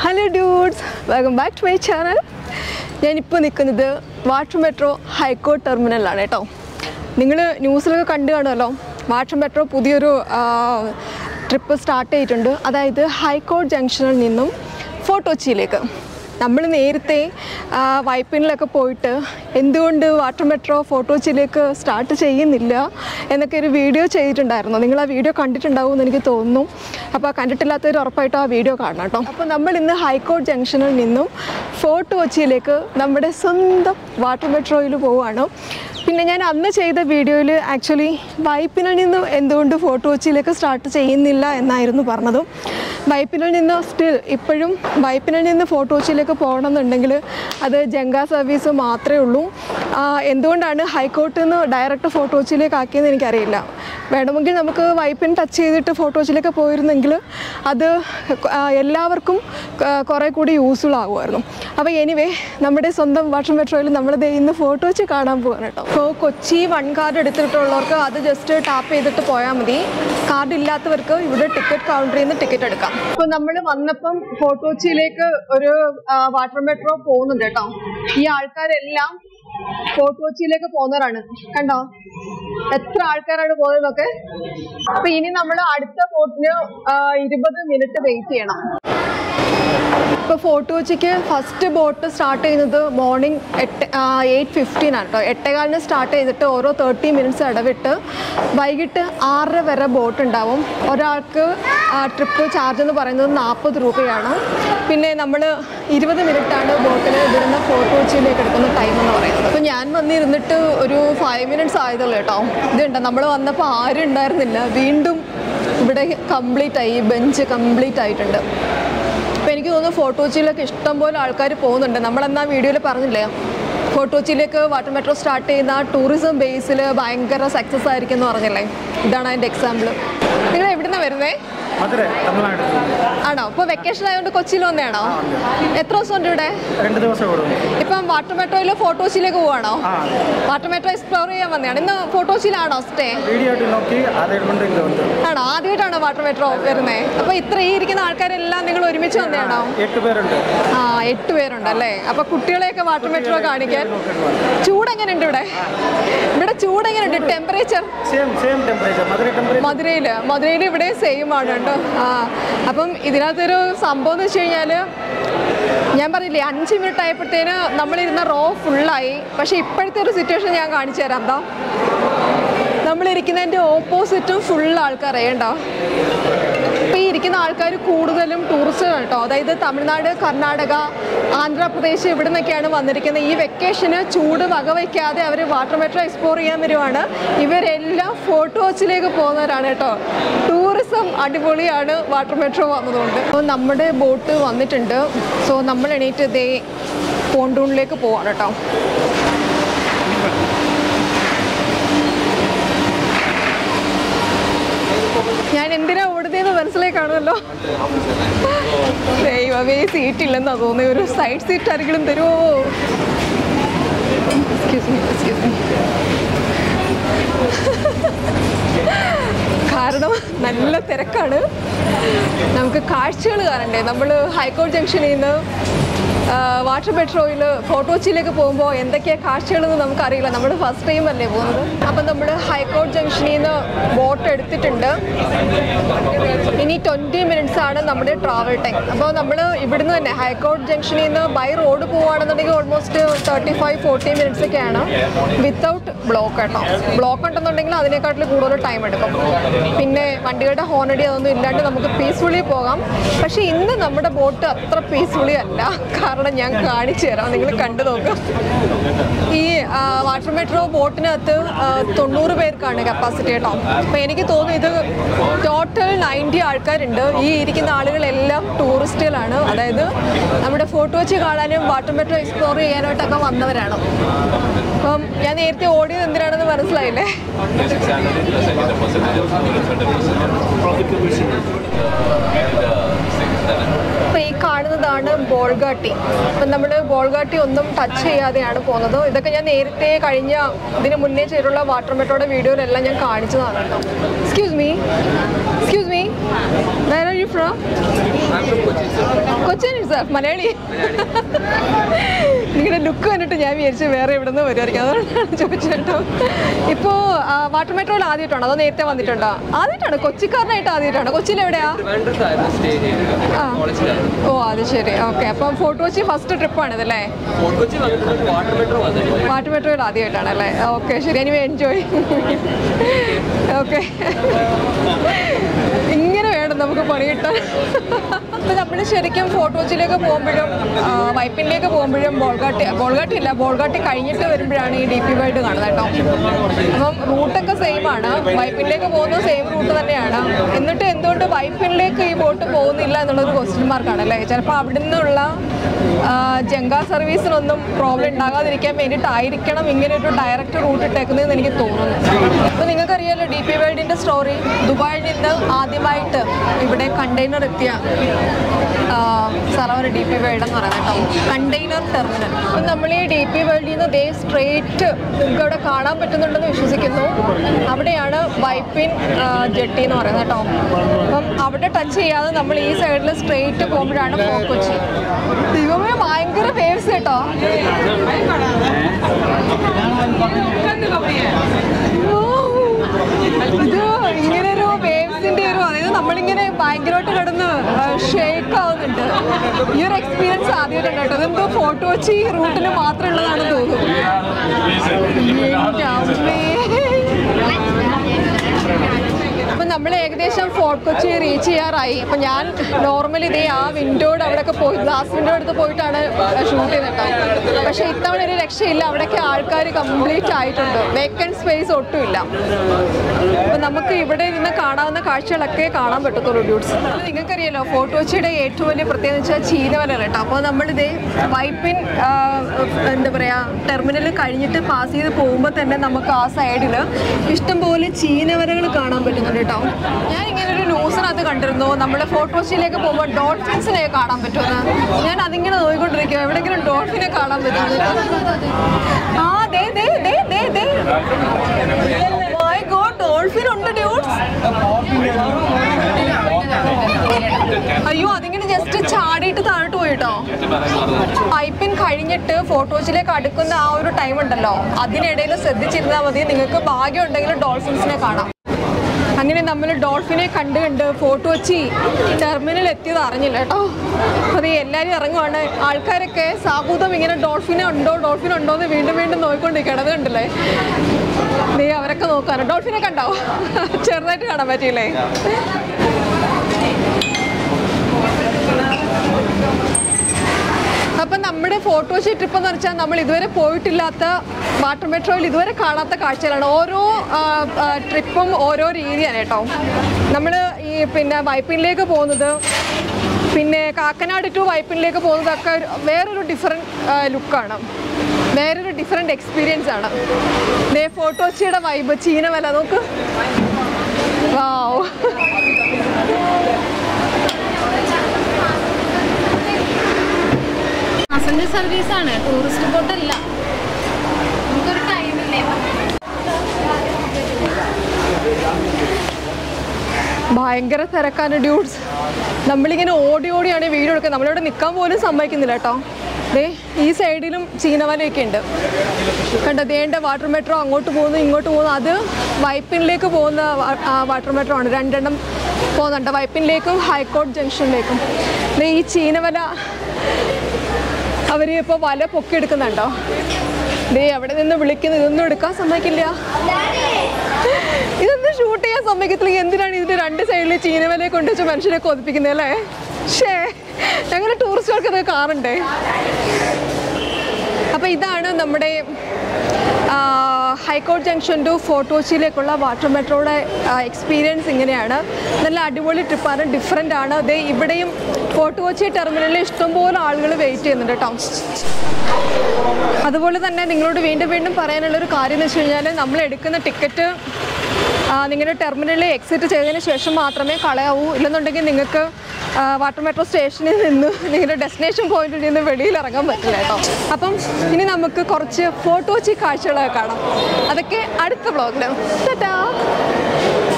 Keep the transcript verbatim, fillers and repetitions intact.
Hello dudes, welcome back to my channel. I am in the Water Metro High Court Terminal. You can news Water Metro a trip start at High Court Junction Photo Chile. നമ്മൾ നേരത്തെ വൈപ്പിനിലൊക്കെ പോയിട്ട് എന്തുകൊണ്ട് water metro photo ചിലേക്ക് start ചെയ്യുന്നില്ല എന്നൊക്കെ ഒരു video ചെയ്തിട്ടുണ്ടായിരുന്നു. നിങ്ങൾ ആ വീഡിയോ കണ്ടിട്ടുണ്ടാവും എന്ന് എനിക്ക് തോന്നുന്നു. അപ്പോൾ കണ്ടിട്ടില്ലാത്തവർ ഉറപ്പായിട്ടും ആ വീഡിയോ കാണണം കേട്ടോ. അപ്പോൾ നമ്മൾ ഇന്ന് ഹൈക്കോർട്ട് ജംഗ്ഷനിൽ നിന്നും ഫോർട്ട് കൊച്ചിയിലേക്ക് നമ്മുടെ സ്വന്തം വാട്ടർ മെട്രോയിൽ പോവുകയാണ്. പിന്നെ ഞാൻ അന്ന് ചെയ്ത വീഡിയോയിൽ ആക്ച്വലി വൈപ്പിനിൽ നിന്ന് എന്തുകൊണ്ട് ഫോർട്ട് കൊച്ചിയിലേക്ക് സ്റ്റാർട്ട് ചെയ്യുന്നില്ല എന്നായിരുന്നു പറഞ്ഞത്. വൈപ്പിനിൽ നിന്ന് സ്റ്റിൽ ഇപ്പോഴും വൈപ്പിനിൽ നിന്ന് ഫോർട്ട് കൊച്ചിയിലേക്ക് പോകണമെന്നുണ്ടെങ്കിൽ അത് ജങ്ക സർവീസ് മാത്രമേ ഉള്ളൂ. എന്തുകൊണ്ടാണ് ഹൈക്കോർട്ടിൽ നിന്ന് ഡയറക്റ്റ് ഫോർട്ട് കൊച്ചിയിലേക്ക് ആക്കിയെന്ന് എനിക്കറിയില്ല. വേണമെങ്കിൽ നമുക്ക് വൈപ്പിൻ ടച്ച് ചെയ്തിട്ട് ഫോർട്ട് കൊച്ചിയിലേക്ക് പോയിരുന്നെങ്കിൽ അത് എല്ലാവർക്കും കുറേ കൂടി യൂസ്ഫുൾ ആകുമായിരുന്നു. അപ്പോൾ എനിവേ നമ്മുടെ സ്വന്തം വാട്ടർ മെട്രോയിൽ നമ്മളിത് ഇന്ന് ഫോർട്ട് കൊച്ചി കാണാൻ പോകാൻ കേട്ടോ. അപ്പോൾ കൊച്ചി വൺ കാർഡ് എടുത്തിട്ടുള്ളവർക്ക് അത് ജസ്റ്റ് ടാപ്പ് ചെയ്തിട്ട് പോയാൽ മതി. കാർഡ് ഇല്ലാത്തവർക്ക് ഇവിടെ ടിക്കറ്റ് കൗണ്ടറിൽ നിന്ന് ടിക്കറ്റ് എടുക്കാം. അപ്പോൾ നമ്മൾ വന്നപ്പം ഫോർട്ട് കൊച്ചിയിലേക്ക് ഒരു വാട്ടർ മെട്രോ പോകുന്നുണ്ട് കേട്ടോ. ഈ ആൾക്കാരെല്ലാം ഫോർട്ട് കൊച്ചിയിലേക്ക് പോകുന്നവരാണ്. കണ്ടോ എത്ര ആൾക്കാരാണ് പോകുന്നതൊക്കെ. അപ്പൊ ഇനി നമ്മൾ അടുത്ത ബോട്ടിന് ഇരുപത് മിനിറ്റ് വെയിറ്റ് ചെയ്യണം. ഇപ്പോൾ ഫോർട്ട് കൊച്ചിക്ക് ഫസ്റ്റ് ബോട്ട് സ്റ്റാർട്ട് ചെയ്യുന്നത് മോർണിംഗ് എട്ട് എയ്റ്റ് ഫിഫ്റ്റീൻ ആണ് കേട്ടോ. എട്ടേകാലിന് സ്റ്റാർട്ട് ചെയ്തിട്ട് ഓരോ തേർട്ടി മിനിറ്റ്സ് ഇടവിട്ട് വൈകിട്ട് ആറര വരെ ബോട്ട് ഉണ്ടാവും. ഒരാൾക്ക് ട്രിപ്പ് ചാർജ് എന്ന് പറയുന്നത് നാൽപ്പത് രൂപയാണ്. പിന്നെ നമ്മൾ ഇരുപത് മിനിറ്റാണ് ബോട്ടിൽ ഇവിടുന്ന് ഫോർട്ട് കൊച്ചിയിലേക്ക് എടുക്കുന്ന ടൈം എന്ന് പറയുന്നത്. അപ്പോൾ ഞാൻ വന്നിരുന്നിട്ട് ഒരു ഫൈവ് മിനിറ്റ്സ് ആയതുള്ളൂ കേട്ടോ. ഇതുണ്ട് നമ്മൾ വന്നപ്പോൾ ആരും ഉണ്ടായിരുന്നില്ല. വീണ്ടും ഇവിടെ കംപ്ലീറ്റ് ആയി, ബെഞ്ച് കംപ്ലീറ്റ് ആയിട്ടുണ്ട്. അപ്പോൾ എനിക്ക് തോന്നുന്നു ഫോർട്ട് കൊച്ചിയിലേക്ക് ഇഷ്ടംപോലെ ആൾക്കാർ പോകുന്നുണ്ട്. നമ്മളെന്നാ വീഡിയോയിൽ പറഞ്ഞില്ലേ ഫോർട്ട് കൊച്ചിയിലേക്ക് വാട്ടർ മെട്രോ സ്റ്റാർട്ട് ചെയ്യുന്ന ടൂറിസം ബേസിൽ ഭയങ്കര സക്സസ് ആയിരിക്കും എന്ന് പറഞ്ഞില്ലേ. ഇതാണ് അതിൻ്റെ എക്സാമ്പിൾ. നിങ്ങൾ എവിടെ നിന്നാണ് വരുന്നത്? ആണോ? ഇപ്പോൾ വെക്കേഷൻ ആയതുകൊണ്ട് കൊച്ചിയിൽ വന്നതാണോ? എത്ര ദിവസം ഉണ്ട് ഇവിടെ? രണ്ട് ദിവസം. ഇപ്പം വാട്ടർ മെട്രോയിൽ ഫോർട്ട് കൊച്ചിയിലേക്ക് പോവാണോ? വാട്ടർ മെട്രോ എക്സ്പ്ലോർ ചെയ്യാൻ വന്നതാണ്. ഇന്ന് ഫോർട്ട് കൊച്ചിയിലാണോ സ്റ്റേ? ആണോ? ആദ്യമായിട്ടാണോ വാട്ടർ മെട്രോ വരുന്നത്? അപ്പൊ ഇത്ര ഈ ഇരിക്കുന്ന ആൾക്കാരെല്ലാം നിങ്ങൾ ഒരുമിച്ച് വന്നതാണോ? ആ എട്ട് പേരുണ്ട് അല്ലേ. അപ്പൊ കുട്ടികളെയൊക്കെ വാട്ടർ മെട്രോ കാണിക്കാൻ. ചൂട് എങ്ങനെയുണ്ട് ഇവിടെ? ഇവിടെ ചൂട് എങ്ങനെയുണ്ട്? ടെമ്പറേച്ചർ മധുരയില് മധുരയിൽ ഇവിടെ സെയിം ആണ് കേട്ടോ. ആ അപ്പം ഇതിനകത്തൊരു സംഭവം എന്ന് വെച്ച് കഴിഞ്ഞാൽ ഞാൻ പറഞ്ഞില്ലേ അഞ്ച് മിനിറ്റ് ആയപ്പോഴത്തേന് നമ്മളിരുന്ന റോ ഫുള്ളായി. പക്ഷേ ഇപ്പോഴത്തെ ഒരു സിറ്റുവേഷൻ ഞാൻ കാണിച്ചു തരാം. എന്താ നമ്മളിരിക്കുന്നതിൻ്റെ ഓപ്പോസിറ്റും ഫുൾ ആൾക്കാരേണ്ടോ. ഇപ്പോൾ ഈ ഇരിക്കുന്ന ആൾക്കാർ കൂടുതലും ടൂറിസ്റ്റുകൾ കേട്ടോ. അതായത് തമിഴ്നാട്, കർണാടക, ആന്ധ്രാപ്രദേശ് ഇവിടെ നിന്നൊക്കെയാണ് വന്നിരിക്കുന്നത്. ഈ വെക്കേഷന് ചൂട് വകവയ്ക്കാതെ അവർ വാട്ടർ മെട്രോ എക്സ്പ്ലോർ ചെയ്യാൻ വരുവാണ്. ഇവരെല്ലാം ഫോർട്ട് കൊച്ചിയിലേക്ക് പോകുന്നവരാണ് കേട്ടോ. ടൂറിസം അടിപൊളിയാണ് വാട്ടർ മെട്രോ വന്നതുകൊണ്ട്. അപ്പോൾ നമ്മുടെ ബോട്ട് വന്നിട്ടുണ്ട്. സോ നമ്മൾ എണീറ്റ് ദേ പോണ്ടൂണിലേക്ക് പോവാണ് കേട്ടോ. ഞാൻ എന്തിനാ ഓടുന്നതെന്ന് മനസ്സിലായി കാണുമല്ലോ. ദൈവമേ സീറ്റില്ലെന്നാ തോന്നുന്നത്. ഒരു സൈഡ് സീറ്റ് ആരെങ്കിലും തരുമോ? എക്സ്ക്യൂസ് മീ എക്സ്ക്യൂസ് മീ കാരണം നല്ല തിരക്കാണ്. നമുക്ക് കാഴ്ചകൾ കാണണ്ടേ. നമ്മൾ ഹൈക്കോർട്ട് ജംഗ്ഷനിൽ നിന്ന് വാട്ടർ മെട്രോയിൽ ഫോർട്ട് കൊച്ചിയിലേക്ക് പോകുമ്പോൾ എന്തൊക്കെയാണ് കാഴ്ചകളെന്ന് നമുക്കറിയില്ല. നമ്മൾ ഫസ്റ്റ് ടൈം അല്ലേ പോകുന്നത്. അപ്പം നമ്മൾ ഹൈക്കോർട്ട് ജംഗ്ഷനിൽ നിന്ന് ബോട്ട് എടുത്തിട്ടുണ്ട്. ഇനി ട്വൻറ്റി മിനിറ്റ്സ് ആണ് നമ്മുടെ ട്രാവൽ ടൈം. അപ്പോൾ നമ്മൾ ഇവിടുന്ന് തന്നെ ഹൈക്കോർട്ട് ജംഗ്ഷനിൽ നിന്ന് ബൈ റോഡ് പോവുകയാണെന്നുണ്ടെങ്കിൽ almost thirty five forty minutes ഒക്കെയാണ് വിത്തൗട്ട് ബ്ലോക്ക് കേട്ടോ. ബ്ലോക്ക് ഉണ്ടെന്നുണ്ടെങ്കിൽ അതിനേക്കാട്ടിൽ കൂടുതൽ ടൈം എടുക്കും. പിന്നെ വണ്ടികളുടെ ഹോണടി അതൊന്നും ഇല്ലാണ്ട് നമുക്ക് പീസ്ഫുള്ളി പോകാം. പക്ഷേ ഇന്ന് നമ്മുടെ ബോട്ട് അത്ര പീസ്ഫുള്ളി അല്ല. കാരണം ഞാൻ കാണിച്ചു തരാം, നിങ്ങൾ കണ്ടു നോക്കാം. ഈ വാട്ടർ മെട്രോ ബോട്ടിനകത്ത് തൊണ്ണൂറ് പേർക്കാണ് കപ്പാസിറ്റി കേട്ടോ. അപ്പോൾ എനിക്ക് തോന്നുന്നു ഇത് ടോട്ടൽ നയൻറ്റി ആൾക്കാരുണ്ട്. ഈ ഇരിക്കുന്ന ആളുകളെല്ലാം ടൂറിസ്റ്റുകളാണ്. അതായത് നമ്മുടെ ഫോർട്ട് കൊച്ചി കാണാനും വാട്ടർ മെട്രോ എക്സ്പ്ലോർ ചെയ്യാനായിട്ടൊക്കെ വന്നവരാണ്. അപ്പം ഞാൻ നേരത്തെ ഓടിയത് എന്തിനാണെന്ന് മനസ്സിലായില്ലേ. അപ്പോൾ ഈ കാണുന്നതാണ് ബോൾഗാട്ടി. അപ്പം നമ്മൾ ബോൾഗാട്ടി ഒന്നും ടച്ച് ചെയ്യാതെയാണ് പോകുന്നത്. ഇതൊക്കെ ഞാൻ നേരത്തെ കഴിഞ്ഞ ഇതിന് മുന്നേ ചെയ്തിട്ടുള്ള വാട്ടർ മെട്രോയുടെ വീഡിയോയിലെല്ലാം ഞാൻ കാണിച്ചതാണ് കേട്ടോ. Excuse me Excuse me, where are you from? I'm from Kochi, sir. Cochin itself, Malayali. നിങ്ങളുടെ ലുക്ക് കണ്ടിട്ട് ഞാൻ വിചാരിച്ചു വേറെ എവിടെ നിന്ന് വരുമായിരിക്കും, അതുകൊണ്ടാണ് ചോദിച്ചത് കേട്ടോ. ഇപ്പോൾ വാട്ടർ മെട്രോയിൽ ആദ്യമായിട്ടാണോ അതോ നേരത്തെ വന്നിട്ടുണ്ടോ? ആദ്യമായിട്ടാണ്, കൊച്ചിക്കാരനായിട്ട് ആദ്യമായിട്ടാണ്. കൊച്ചിയിൽ എവിടെയാ? ഓ അത് ശരി, ഓക്കെ. അപ്പം ഫോർട്ട് കൊച്ചി ഫസ്റ്റ് ട്രിപ്പാണ് ഇതല്ലേ? വാട്ടർ മെട്രോയിൽ ആദ്യമായിട്ടാണല്ലേ? ഓക്കെ ശരി, ഇനി എൻജോയ്. ഓക്കെ, ഇങ്ങനെ വേണം നമുക്ക് പണി കിട്ടാൻ. അപ്പം നമ്മൾ ശരിക്കും ഫോർട്ട് കൊച്ചിയിലേക്ക് പോകുമ്പോഴും വൈപ്പിനിലേക്ക് പോകുമ്പോഴും ബോൾഗാട്ടി ബോൾഗാട്ടി ഇല്ല ബോൾഗാട്ടി കഴിഞ്ഞിട്ട് വരുമ്പോഴാണ് ഈ ഡി പി വേൾഡ് കാണുന്നത് കേട്ടോ. അപ്പം റൂട്ടൊക്കെ സെയിം ആണ്, വൈപ്പിനിലേക്ക് പോകുന്നത് സെയിം റൂട്ട് തന്നെയാണ്. എന്നിട്ട് എന്തുകൊണ്ട് വൈപ്പിനിലേക്ക് ഈ ബോട്ട് പോകുന്നില്ല എന്നുള്ളൊരു ക്വസ്റ്റ്യൻ മാർക്കാണ് അല്ലേ? ചിലപ്പോൾ അവിടെ നിന്നുള്ള ജങ്ക സർവീസിനൊന്നും പ്രോബ്ലം ഉണ്ടാകാതിരിക്കാൻ വേണ്ടിയിട്ടായിരിക്കണം ഇങ്ങനെ ഒരു ഡയറക്റ്റ് റൂട്ട് ഇട്ടേക്കുന്നതെന്ന് എനിക്ക് തോന്നുന്നു. അപ്പോൾ നിങ്ങൾക്കറിയാമല്ലോ ഡി പി വേൾഡിൻ്റെ സ്റ്റോറി. ദുബായിൽ നിന്ന് ആദ്യമായിട്ട് ഇവിടെ കണ്ടെയ്നർ എത്തിയ സ്ഥലമാണ് ഡി പി വേൾഡ് എന്ന് പറയുന്നത് കേട്ടോ, കണ്ടെയ്നർ ടെർമിനൽ. അപ്പം നമ്മൾ ഈ ഡി പി വേൾഡിൽ നിന്ന് ദേ സ്ട്രേറ്റ് നിങ്ങൾക്ക് അവിടെ കാണാൻ പറ്റുന്നുണ്ടെന്ന് വിശ്വസിക്കുന്നു. അവിടെയാണ് വൈപ്പിൻ ജെട്ടി എന്ന് പറയുന്നത് കേട്ടോ. അപ്പം അവിടെ ടച്ച് ചെയ്യാതെ നമ്മൾ ഈ സൈഡിൽ സ്ട്രേറ്റ് പോകുമ്പോഴാണ് ഫോർട്ട് കൊച്ചി. ദൈവമേ ഭയങ്കര വേവ്സ് കേട്ടോ. ഇത് ഇങ്ങനെ ഒരു വേവ്സിന്റെ ഒരു, അതായത് നമ്മളിങ്ങനെ ഭയങ്കരമായിട്ട് കിടന്ന് ഷേക്ക് ആവുന്നുണ്ട്. ഈ ഒരു എക്സ്പീരിയൻസ് ആദ്യമായിട്ടുണ്ട് കേട്ടോ. അതെന്തോ ഫോർട്ട് കൊച്ചി റൂട്ടിൽ മാത്രം ഉള്ളതാണെന്ന് തോന്നുന്നു. അപ്പം നമ്മൾ ഏകദേശം ഫോർട്ട് കൊച്ചി റീച്ച് ചെയ്യാറായി. അപ്പം ഞാൻ നോർമലി ഇതേ ആ വിൻഡോയുടെ അവിടെയൊക്കെ പോയി ഗ്ലാസ് വിൻഡോ എടുത്ത് പോയിട്ടാണ് ഷൂട്ട് ചെയ്തിട്ടോ. പക്ഷേ ഇത്തവണ ഒരു രക്ഷയില്ല, അവിടെയൊക്കെ ആൾക്കാർ കംപ്ലീറ്റ് ആയിട്ടുണ്ട്, വേക്കൻറ്റ് സ്പേസ് ഒട്ടുമില്ല. അപ്പം നമുക്ക് ഇവിടെ നിന്ന് കാണാവുന്ന കാഴ്ചകളൊക്കെ കാണാൻ പറ്റത്തുള്ളൂ ഡ്യൂട്ട്സ്. നിങ്ങൾക്കറിയാലോ ഫോർട്ട് കൊച്ചിയുടെ ഏറ്റവും വലിയ പ്രത്യേകത വെച്ചാൽ ചീനവല കേട്ടോ. അപ്പോൾ നമ്മളിതേ വൈപ്പിൻ എന്താ പറയുക ടെർമിനൽ കഴിഞ്ഞിട്ട് പാസ് ചെയ്ത് പോകുമ്പോൾ തന്നെ നമുക്ക് ആ സൈഡിൽ ഇഷ്ടംപോലെ ചീനവലകൾ കാണാൻ പറ്റുന്നുണ്ട് കേട്ടോ. ഞാൻ ഇങ്ങനെ ഒരു ന്യൂസിനകത്ത് കണ്ടിരുന്നു, നമ്മൾ ഫോർട്ട് കൊച്ചിയിലേക്ക് പോകുമ്പോൾ ഡോൾഫിൻസിനെ കാണാൻ പറ്റുമെന്ന്. ഞാൻ അതിങ്ങനെ നോക്കിക്കൊണ്ടിരിക്കുക എവിടെയെങ്കിലും ഡോൾഫിനെ കാണാൻ പറ്റുന്നത്. ആ ദേ ദേ ദേ ദേ ദേ മൈ ഗോഡ്, ഡോൾഫിൻ ഉണ്ട് ഡ്യൂട്ട്സ്. അയ്യോ അതിങ്ങനെ ജസ്റ്റ് ചാടിയിട്ട് താഴോട്ട് പോയിട്ടോ. പൈപ്പിൻ കഴിഞ്ഞിട്ട് ഫോർട്ട് കൊച്ചിയിലേക്ക് അടുക്കുന്ന ആ ഒരു ടൈം ഉണ്ടല്ലോ, അതിനിടയിൽ ശ്രദ്ധിച്ചിരുന്നാൽ മതി, നിങ്ങൾക്ക് ഭാഗ്യം ഉണ്ടെങ്കിൽ ഡോൾഫിൻസിനെ കാണാം. അങ്ങനെ നമ്മൾ ഡോൾഫിനെ കണ്ട് കണ്ട് ഫോർട്ട് കൊച്ചി ടെർമിനൽ എത്തിയത് അറിഞ്ഞില്ല കേട്ടോ. അത് എല്ലാവരും ഇറങ്ങുവാണ്, ആൾക്കാരൊക്കെ സാഹൂതം ഇങ്ങനെ ഡോൾഫിനെ ഉണ്ടോ ഡോൾഫിൻ ഉണ്ടോ എന്ന് വീണ്ടും വീണ്ടും നോക്കിക്കൊണ്ടിരിക്കണം. അത് കണ്ടില്ലേ, നീ അവരൊക്കെ നോക്കാറ്. ഡോൾഫിനെ കണ്ടോ? ചെറുതായിട്ട് കാണാൻ പറ്റിയില്ലേ? അപ്പം നമ്മുടെ ഫോർട്ട് കൊച്ചി ട്രിപ്പ് എന്ന് വെച്ചാൽ നമ്മൾ ഇതുവരെ പോയിട്ടില്ലാത്ത വാട്ടർ മെട്രോയിൽ ഇതുവരെ കാണാത്ത കാഴ്ചകളാണ്. ഓരോ ട്രിപ്പും ഓരോ രീതിയാണ് കേട്ടോ. നമ്മൾ ഈ പിന്നെ വൈപ്പിനിലേക്ക് പോകുന്നത്, പിന്നെ കാക്കനാട് ടു വൈപ്പിനിലേക്ക് പോകുന്നതൊക്കെ വേറൊരു ഡിഫറെൻറ്റ് ലുക്കാണ്, വേറൊരു ഡിഫറെൻറ്റ് എക്സ്പീരിയൻസ് ആണ്. ദേ ഫോർട്ട് കൊച്ചിയുടെ വൈബ്, ചീനവല നോക്ക്. വാവ്, പാസഞ്ചർ സർവീസാണ്, ടൂറിസ്റ്റ് ബോട്ടല്ല. നമുക്കൊരു ടൈമില്ലേ. ഭയങ്കര തിരക്കാണ് ഡ്യൂട്ട്സ്. നമ്മളിങ്ങനെ ഓടി ഓടിയാണ് വീഡിയോ എടുക്കുക, നമ്മളിവിടെ നിൽക്കാൻ പോലും സമ്മതിക്കുന്നില്ല കേട്ടോ. ദേ ഈ സൈഡിലും ചീനവലയൊക്കെ ഉണ്ട് കണ്ടോ. ദേണ്ട വാട്ടർ മെട്രോ അങ്ങോട്ട് പോകുന്നു ഇങ്ങോട്ട് പോകുന്നു. അത് വൈപ്പിനിലേക്ക് പോകുന്ന വാട്ടർ മെട്രോ ആണ്, രണ്ടെണ്ണം പോകുന്നുണ്ട്, വൈപ്പിനിലേക്കും ഹൈക്കോർട്ട് ജംഗ്ഷനിലേക്കും. ദേ ഈ ചീനവല അവർ ഇപ്പോൾ വല പൊക്കിയെടുക്കുന്നുണ്ടോ? ദേ അവിടെ നിന്ന് വിളിക്കുന്നത്, ഇതൊന്നും എടുക്കാൻ സമ്മതിക്കില്ല, ഇതൊന്നും ഷൂട്ട് ചെയ്യാൻ സമ്മതിക്കത്തില്ല. എന്തിനാണ് ഇതിൻ്റെ രണ്ട് സൈഡിൽ ചീനവലയെ കൊണ്ടുവച്ച് മനുഷ്യരെ കൊതിപ്പിക്കുന്നത് അല്ലേ? ഷേ ഞങ്ങൾ ടൂറിസ്റ്റുകൾക്ക് ഇത് കാറുണ്ടേ. അപ്പോൾ ഇതാണ് നമ്മുടെ ഹൈക്കോർട്ട് ജംഗ്ഷൻ ടു ഫോർട്ട് കൊച്ചിയിലേക്കുള്ള വാട്ടർ മെട്രോയുടെ എക്സ്പീരിയൻസ് ഇങ്ങനെയാണ്. നല്ല അടിപൊളി ട്രിപ്പാണ്, ഡിഫറെൻ്റ് ആണ്. അതേ ഇവിടെയും ഫോർട്ട് കൊച്ചി ടെർമിനലിൽ ഇഷ്ടംപോലെ ആളുകൾ വെയിറ്റ് ചെയ്യുന്നുണ്ട് കേട്ടോ. അതുപോലെ തന്നെ നിങ്ങളോട് വീണ്ടും വീണ്ടും പറയാനുള്ളൊരു കാര്യം എന്ന് വെച്ച് കഴിഞ്ഞാൽ, നമ്മൾ എടുക്കുന്ന ടിക്കറ്റ് നിങ്ങളുടെ ടെർമിനലിൽ എക്സിറ്റ് ചെയ്തതിന് ശേഷം മാത്രമേ കളയാവൂ. ഇല്ലെന്നുണ്ടെങ്കിൽ നിങ്ങൾക്ക് വാട്ടർ മെട്രോ സ്റ്റേഷനിൽ നിന്ന് നിങ്ങളുടെ ഡെസ്റ്റിനേഷൻ പോയിന്റിൽ നിന്ന് വെളിയിൽ ഇറങ്ങാൻ പറ്റില്ല കേട്ടോ. അപ്പം ഇനി നമുക്ക് കുറച്ച് ഫോർട്ട് കൊച്ചി കാഴ്ചകളൊക്കെ കാണാം, അതൊക്കെ അടുത്ത വ്ളോഗിൽ. ടാറ്റാ.